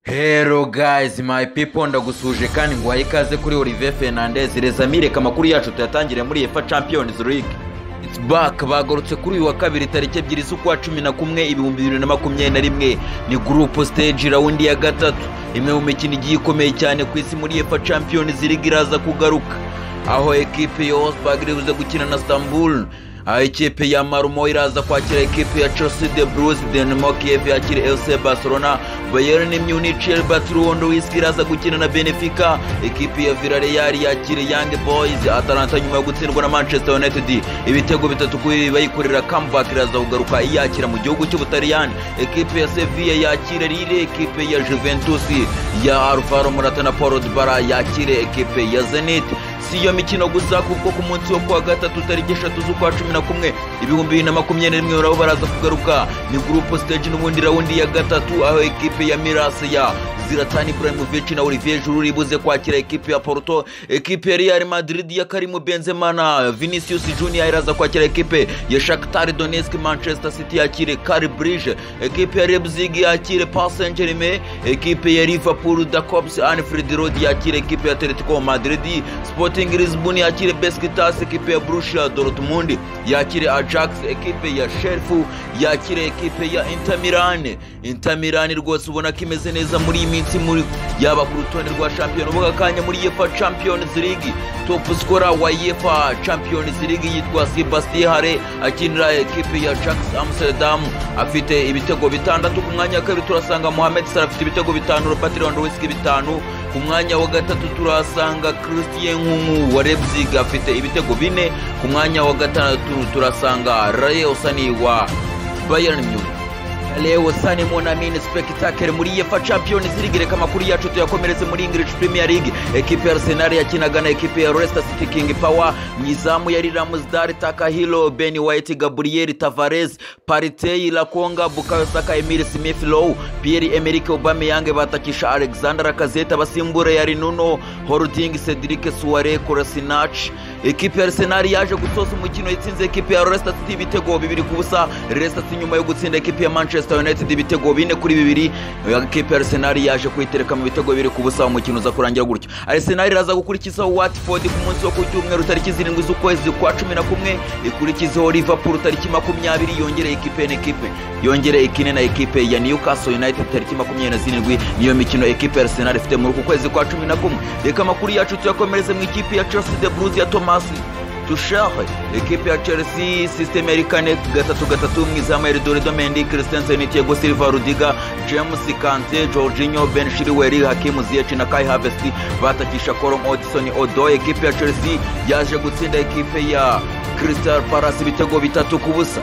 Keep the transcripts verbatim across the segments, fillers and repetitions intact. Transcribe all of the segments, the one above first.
Hello guys, my people, ndagusuje kandi ngwaye ikaze kuri Olivier Fernandez. Rezamire kamakuru yacu tuyatangire muri UEFA Champions League. It's back. Bagarutse kuri uyu wa kabiri tariki ebyiri z'ukwa cumi na kumwe ibihumbi bibiri na makumyabiri na rimwe. Ni group stage round ya gatatu, imwe mu mikino igiye ikomeye cyane ku isi muri UEFA Champions League iraza kugaruka, aho equipe ya Wolfsburg iribuze gukina na Istanbul. Aho ikipe ya Malmo iraza kwakira ekipe ya Chelsea, de Blues, Dinamo Kiev yakira F C Barcelona, Bayern Munich, Elbat Lewandowski iraza gukina na Benfica, ekipe ya Villarreal yakira Young Boys, Atalanta nyuma yo gutsindwa na Manchester United ibitego bitatu kuri bayikorera comeback iraza kugaruka iyakira mu gihugu cy'Ubutaliyani, ekipe ya Sevilla yakira Lille, ekipe ya Juventus ya Alvaro Morata na Paulo Dybala yakira ekipe ya Zenit. Si iyo mikino gusa kuko ku munsi wo kuwa gatatu tariki eshatu z'ukwa cumi na kumwe ibihumbi bibiri na makumyabiri na rimwe urabo baraza kugaruka, ni group stage n'ubundi raundi ya gatatu, aho ekipe ya Milas ya Zlatan Ibrahimovic na Olivier Giroud ibuze kwakira ekipe ya Porto, ekipe ya Real Madrid ya Karim Benzema na Vinicius Junior iraza kwakira ekipe ya Shakhtar Donetsk, Manchester City yakire Club Brugge, ekipe ya Leipzig yakire Paris Saint-Germain, ekipe ya Liverpool da Cops Anfield Road yakire ekipe ya Atletico Madrid, Sporting Lisbon yakire Besiktas, ekipe ya Borussia Dortmund yakire Ajax, ekipe ya Sheriff yakire ekipe ya Inter Milan. Inter Milan rwose ubona ko imeze neza muri iminsi muri yaba ku rutonde rwa champion uvuga kanya muri UEFA Champions League. Top scorer wa UEFA Champions League yitwa Sebastian Haller akinira ekipe ya Ajax Amsterdam afite ibitego bitandatu. Ku mwanya wa kabiri turasanga Mohamed Salah afite ibitego bitanu, Robert Lewandowski bitanu. Ku mwanya wa gatatu turasanga Christian Nkunku wa Leipzig afite ibitego bine. Ku mwanya wa gatandatu turasanga Rayo Sani wa Bayern Munich. Leo Sani Monamine spectacle muri UEFA Champions League. Reka makuru yacu tuyakomereze muri English Premier League. Ekipe ya Arsenal yakinaga na ekipe ya Leicester City King Power. Mwizamu yari Ramsdale, Takahilo, Ben White, Gabriel Tavares, Partey, Lakonga, Bukayo Saka, Emile Smith Rowe, Pierre-Emerick Aubameyang batakisha Alexander Lacazette, basimbura yari Nuno, Holding, Cedric Soares, Kolasinac. Ekipe ya Arsenal yaje gusoza umukino itsinze ekipe ya Leicester City ibitego bibiri ku busa. Leicester City nyuma yo gutsinda ekipe ya Manchester United ibitego bine kuri bibiri, ekipe ya Arsenal yaje kwitereka mu bitego bibiri ku busa, umukino uza kurangira gutyo. Arsenal iraza gukurikizaho Watford ku munsi wo ku cyumweru tariki zirindwi z'ukwezi kwa cumi na kumwe, ikurikizaho Liverpool tariki makumyabiri, yongere ekipe n'ekipe yongere ikine na ekipe ya Newcastle United tariki makumyabiri na zirindwi. Niyo mikino ekipe ya Arsenal ifite muri ku kwezi kwa cumi na kumwe. Reka makuru yacu tuyakomereze mu ikipe ya Chelsea, de Blues ya Thomas Tuchel. Ekipe ya Chelsea system erikane gatatu gatatu mwizamu ya Eduardo Mendy, Christensen, Thiago Silva, Rudiger, James Kante, Jorginho, Ben Chilwell, Hakim Ziyech na Kai Havertz batakisha Callum Hudson-Odoi. Ekipe ya Chelsea yaje gutsinda ekipe ya Crystal Palace ibitego bitatu ku busa.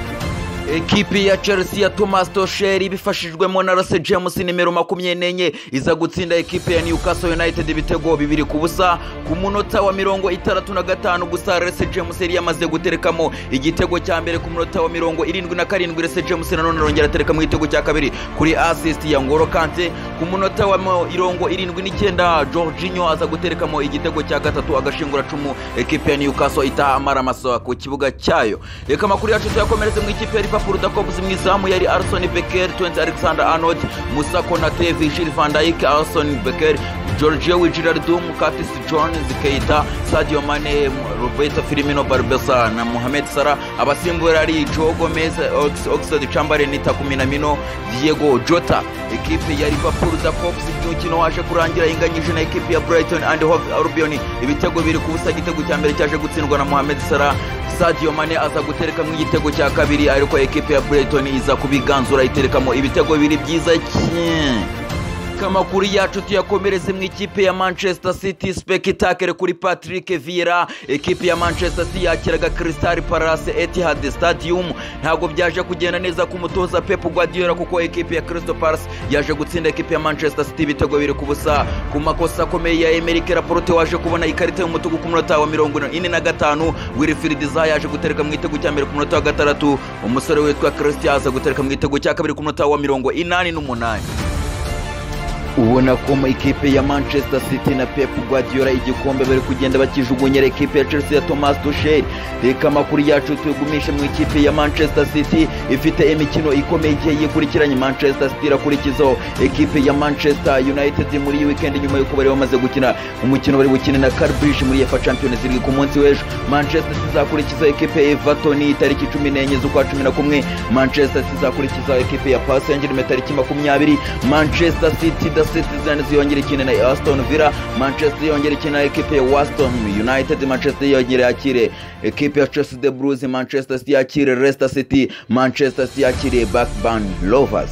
Ekipe ya Chelsea ya Thomas Tuchel bifashijwemo na Reece James nimero makumyabiri n'enye iza gutsinda ekipe ya Newcastle United ibitego bibiri ku busa. Ku munota wa mirongo itandatu na gatanu gusa Reece James yari yamaze guterekamo igitego cya mbere. Ku munota wa mirongo irindwi na karindwi Reece James nanone arongera atereka mu igitego cya kabiri kuri assist ya N'Golo Kante. Ku munota wa mirongo irindwi n'icyenda Jorginho aza guterekamo igitego cya gatatu agashingura cumu, ekipe ya Newcastle itaha amaraso ku kibuga cyayo. Reka makuru yacu tuyakomereze mu ikipe ya Liverpool, da Cops mwizamu yari Alisson Becker, Trent Alexander-Arnold, Moussa Konaté, Virgil van Dijk, Alisson Becker, Jorginho Wijnaldum, Curtis Jones, Keita, Sadio Mane, Roberto Firmino, Barbesa na Mohamed Salah. Abasimbura ari Joe Gomez, Oxlade-Chamberlain, Takumi Minamino, Diego Jota. Ekipe ya Liverpool, da Cops umukino waje kurangira inganyije na ekipe ya Brighton and Hove Albion ibitego biri ku busa. Igitego cya mbere cyaje gutsindwa na Mohamed Salah, Sadio Mane aza gutereka mu igitego cya kabiri, ariko ekipe ya Brighton iza kubiganzura iterekamo ibitego bibiri byiza cyane. Amakuru yacu tuyakomereze mu ikipe ya Manchester City spectacle kuri Patrick Vieira. Ekipe ya Manchester City yakiraga Crystal Palace Etihad Stadium. Ntabwo byaje kugenda neza ku mutoza Pep Guardiola kuko ekipe ya Crystal Palace yaje gutsinda ekipe ya Manchester City ibitego bibiri ku busa. Ku makosa akomeye ya Emerick Laporte waje kubona ikarita y'umutuku ku munota wa mirongo ine na gatanu. Wilfried Zaha yaje gutereka mu igitego cya mbere ku munota wa gatandatu. Umusore witwa Christian aza gutereka mu igitego cya kabiri ku munota wa mirongo inani n'umunani. ubona ko mu ikipe ya Manchester City na Pep Guardiola igikombe bari kugenda bakijugunyera ikipe ya Chelsea ya Thomas Tuchel. Reka makuru yacu tugumishe mu ikipe ya Manchester City ifite imikino ikomeye igiye yikurikiranye. Manchester City irakurikizaho ikipe ya Manchester United muri weekend nyuma yuko bari bamaze gukina umukino bari gukina na Cambridge muri UEFA Champions League ku munsi w'ejo. Manchester City izakurikizaho ikipe ya Everton tariki cumi n'enye z'ukwa cumi na kumwe. Manchester City izakurikizaho ikipe ya Paris Saint-Germain tariki makumyabiri. Manchester City The Citizens yongera ikina na Aston Villa. Manchester yongera ikina na ekipe ya Weston United. Manchester yongera yakire ekipe ya Chelsea The Blues. Manchester City yakire Leicester City. Manchester City yakire Blackburn Rovers.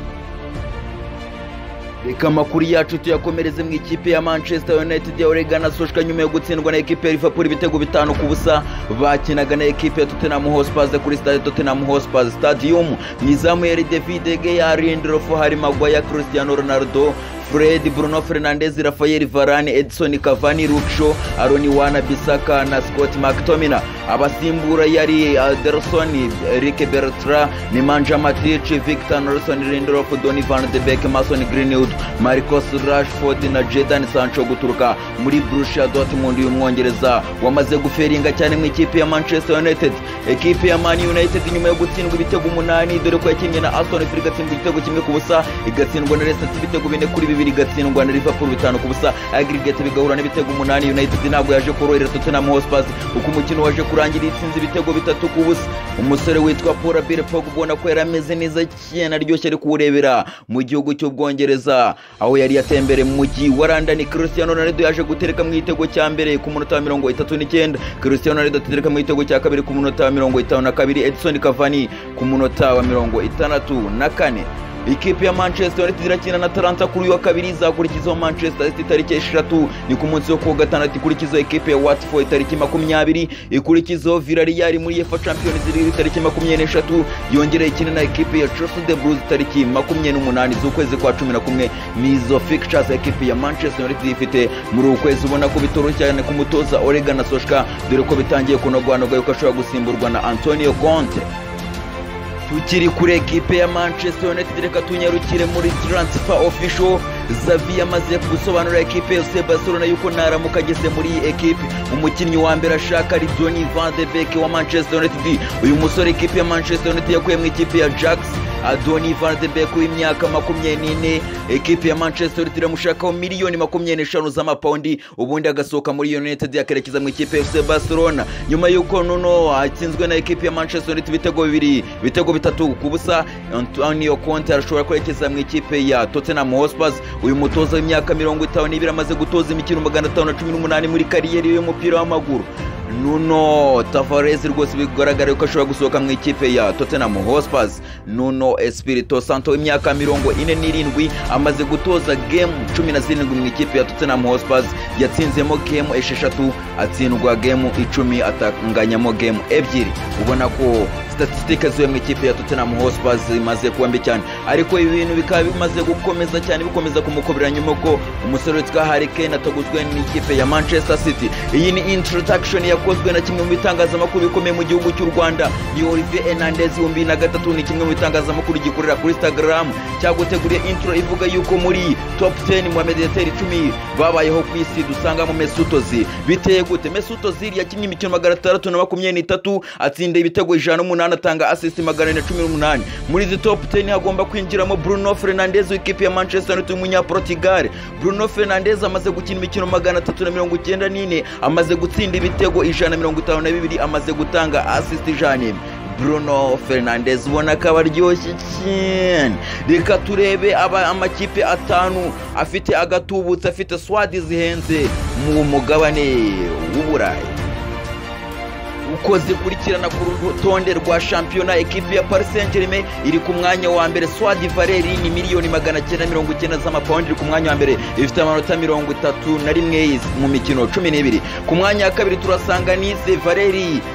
Reka makuru yacu tuyakomereze mu ikipe ya Manchester United ya Ole Gunnar Solskjaer nyuma yo gutsindwa na ekipe ya Liverpool ibitego bitanu ku busa. Bakinaga na ekipe ya Tottenham Hotspur kuri stade Tottenham Hotspur Stadium. Mwizamu yari David De Gea, Lindelof, Harry Maguire, Cristiano Ronaldo, Fred, Bruno Fernandes, Rafael Varane, Edson Cavani, Luke Shaw, Aaron Wan-Bissaka na Scott McTominay. Abasimbura yari Ederson, Eric Bertrand, Nemanja Matic, Victor Nelson, Lindelof, Donny van de Beek, Mason Greenwood, Marcus Rashford na Jadon Sancho guturuka muri Borussia Dortmund y'Umwongereza wamaze guferinga cyane mu ikipe ya Manchester United. Ekipe ya Man United nyuma yo gutsindwa ibitego umunani dore ko yakinnye na Aston Villa igatsindwa igitego kimwe ku busa, igatsindwa na Leicester ibitego bine kuri bibiri, igatsindwa na Liverpool bitanu ku busa, aggregate bigahura n'ibitego umunani. United ntabwo yaje korohera Tottenham Hotspur uko umukino waje kurangira itsinze ibitego bitatu ku busa. Umusore witwa Paul Bill Pogba ubona ko yarameze neza cyane aryoshye ari kuwurebera mu gihugu cy'Ubwongereza aho yari yatembere mu mujyi wa London. Cristiano Ronaldo yaje gutereka mu gitego cya mbere ku munota wa mirongo itatu n'icyenda. Cristiano Ronaldo atereka mu gitego cya kabiri ku munota wa mirongo itanu na kabiri. Edson Cavani ku munota wa mirongo itandatu na kane. Ikipe ya Manchester United irakina na Atalanta kuri wa kabiri, izakurikizaho Manchester City tariki eshatu ni ku munsi wo ku gatandatu. Ikurikizaho ikipe ya Watford tariki makumyabiri, ikurikizaho Villarreal muri UEFA Champions League tariki makumyabiri n'eshatu, yongera ikina na ikipe ya Chelsea The Blues tariki makumyabiri n'umunani z'ukwezi kwa cumi na kumwe. Nizo fixtures ikipe ya Manchester United ifite muri ukwezi ubona ko bitoroshye cyane ku mutoza Ole Gunnar Solskjaer dore ko bitangiye kunogwanogwa yuko ashobora gusimburwa na Antonio Conte. Tukiri kuri ekipe ya Manchester United reka tunyarukire muri transfer official. Xavi yamaze gusobanura ekipe ya Barcelona yuko naramuka ageze muri ekipe umukinnyi wa mbere ashaka ari Donny van de Beek wa Manchester United. Uyu musore ekipe ya Manchester United yakuye mu ikipe ya Ajax. Donny van de Beek w'imyaka makumyabiri n'ine, ekipe ya Manchester United iramushakaho miliyoni makumyabiri n'eshanu z'amapaundi ubundi agasohoka muri United yakerekeza mu ikipe ya Barcelona nyuma yuko Nuno atsinzwe na ekipe ya Manchester United bitego bibiri bitego bitatu ku busa. Antonio Conte arashobora kwerekeza mu ikipe ya Tottenham Hotspur. Uyu mutoza w'imyaka mirongo itanu n'ibiri amaze gutoza imikino magana atanu na cumi n'umunani muri kariyeri y'umupira w'amaguru. Nuno Tavares rwose bigaragara ko ashobora gusohoka mu ikipe ya Tottenham Hotspur. Nuno Espirito Santo w'imyaka mirongo ine n'irindwi amaze gutoza game cumi na zirindwi mu ikipe ya Tottenham Hotspur, yatsinzemo game esheshatu atsindwa game icumi atanganyamo game ebyiri. Ubona ko statistique zo mu ikipe ya Tottenham Hotspur zimaze kuba mbi cyane, ariko ibintu bikaba bimaze gukomeza cyane bikomeza kumukobera nyuma ko umusore witwa Harry Kane ataguzwe n'ikipe ya Manchester City. Iyi ni introduction yakozwe na kimwe mu bitangazamakuru bikomeye mu gihugu cy'u Rwanda, ni Olivier Hernandez w'umbi na gatatu. Ni kimwe mu bitangazamakuru gikorera kuri Instagram cyaguteguriye intro ivuga yuko muri top ten mu mediateur icumi babayeho ku isi dusangamo Mesut Ozil. Biteye gute? Mesut Ozil yakinnye imikino magana atandatu na makumyabiri n'itatu, atsinda ibitego ijana n'umunani, atanga assist magana ane na cumi n'umunani. Muri izi top ten hagomba kwinjiramo Bruno Fernandes w'ikipe ya Manchester United w'umunya-Portugal. Bruno Fernandes amaze gukina imikino magana atatu na mirongo icyenda n'ine, amaze gutsinda ibitego ijana na mirongo itanu na bibiri, amaze gutanga assist ijana. Bruno Fernandes ubona ko abaryoshye cyane. Reka turebe aba amakipe atanu afite agatubutse, afite swadi zihenze mu mugabane w'Uburayi. Uko zikurikirana ku rutonde rwa shampiyona, ekipe ya Paris Saint-Germain iri ku mwanya wa mbere. Swadi Valeri ni miliyoni magana cyenda mirongo icyenda z'amapaundi, iri ku mwanya wa mbere ifite amanota mirongo itatu na rimwe mu mikino cumi n'ibiri. Ku mwanya wa kabiri turasanga Nice Valeri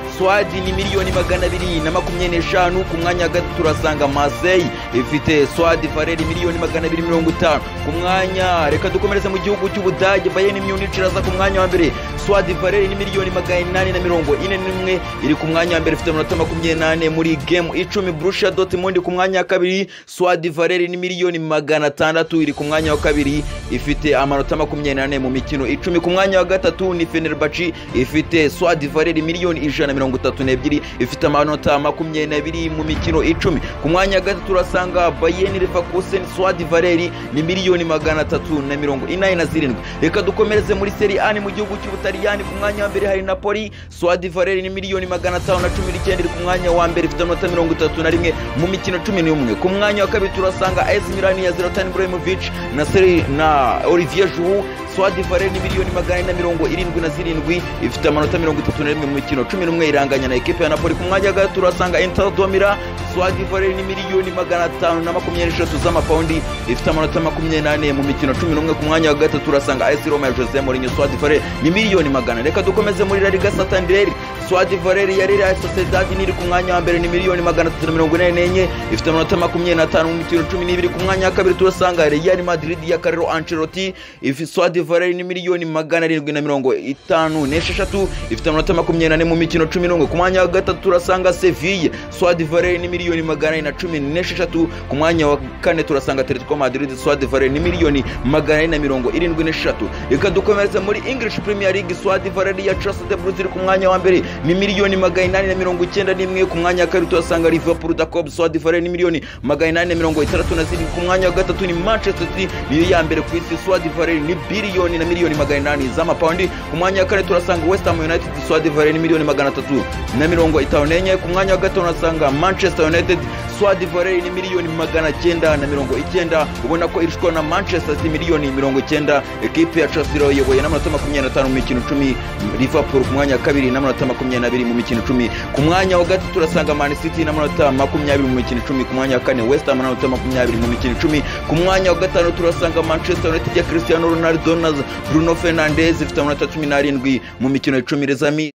Swad ni miliyoni magana abiri na makumyabiri n'eshanu. Ku mwanya wa gatatu turasanga Marseille ifite Swad Valeri miliyoni magana abiri mirongo itanu. Ku mwanya reka dukomereze mu gihugu cy'Ubudage, Bayern Munich iraza ku mwanya wa mbere. Swad Valeri ni miliyoni magana inani na mirongo ine n'imwe, iri ku mwanya wa mbere ifite amanota makumyabiri n'ane muri game icumi. Borussia Dortmund ku mwanya wa kabiri, Swad Valeri ni miliyoni magana atandatu, iri ku mwanya wa kabiri ifite amanota makumyabiri n'ane mu mikino icumi. Ku mwanya wa gatatu ni Fenerbahce ifite Swad Valeri miliyoni ijana na mirongo itatu n'ebyiri, ifite amanota makumyabiri n'abiri mu mikino icumi. Ku mwanya wa gatatu turasanga Bayern Leverkusen, Swad Valeri ni miliyoni magana atatu na mirongo inani na zirindwi. Reka dukomereze muri Serie A mu gihugu cy'Ubutaliyani. Ku mwanya wa mbere hari Napoli, Swad Valeri ni miliyoni magana atanu na cumi n'icyenda, iri ku mwanya wa mbere ifite amanota mirongo itatu na rimwe mu mikino cumi n'umwe. Ku mwanya wa kabiri turasanga A S Milan ya Zlatan Ibrahimovic na Seri na Olivier Giroud, Swad Valeri ni miliyoni magana ane na mirongo irindwi na zirindwi, ifite amanota mirongo itatu na rimwe mu mikino cumi n'umwe, iranganya na ekipe ya Napoli. Ku mwanya wa gatatu turasanga Inter de Milan, Swad Valeri ni miliyoni magana atanu na makumyabiri n'eshatu z'amapawundi, ifite amanota makumyabiri n'ane mu mikino cumi n'umwe. Ku mwanya wa gatatu turasanga A S Roma ya Jose Mourinho, Swad Valeri ni miliyoni magana. Reka dukomeze muri La Liga Santander, Swad Valeri ya Real Sociedad ni ku mwanya wa mbere ni miliyoni magana atatu na mirongo ine n'enye, ifite amanota makumyabiri n'atanu mu mikino cumi n'ibiri. Ku mwanya wa kabiri turasanga Real Madrid ya Carlo Ancelotti, ifite Swad Valeri ni miliyoni magana arindwi na mirongo itanu n'esheshatu, ifite amanota makumyabiri n'ane mu mikino cumi n'umwe. Ku mwanya wa gatatu turasanga Sevilla, Swad Valeri ni miliyoni magana ane na cumi n'esheshatu. Ku mwanya wa kane turasanga Atletico Madrid, Swad Valeri ni miliyoni magana ane na mirongo irindwi n'eshatu. Reka dukomereze muri English Premier League, Swad Valeri ya Chelsea de Blues iri ku mwanya wa mbere ni miliyoni magana inani na mirongo icyenda n'imwe. Ku mwanya wa kabiri turasanga Liverpool Jacob, Swad Valeri ni miliyoni magana inani na mirongo itandatu na zirindwi. Ku mwanya wa gatatu ni Manchester City, niyo ya mbere ku isi, Swad Valeri ni biliyoni na miliyoni magana inani z'amapawundi. Ku mwanya wa kane turasanga West Ham United, Swad Valeri ni miliyoni magana atatu na mirongo itanu n'enye. Ku mwanya wa gatanu turasanga Manchester United, Swad Valeri ni miliyoni magana cyenda na mirongo icyenda. Ubona ko irishwa na Manchester City miliyoni mirongo icyenda. Ekipe ya Chelsea iyoboye n'amanota makumyabiri n'atanu mu mikino icumi, Liverpool ku mwanya wa kabiri n'amanota makumyabiri n'abiri mu mikino icumi. Ku mwanya wa gatatu turasanga Man City n'amanota makumyabiri mu mikino icumi. Ku mwanya wa kane West Ham n'amanota makumyabiri mu mikino icumi. Ku mwanya wa gatanu turasanga Manchester United ya Cristiano Ronaldo na Bruno Fernandes, ifite amanota cumi n'arindwi mu mikino icumi. Rezami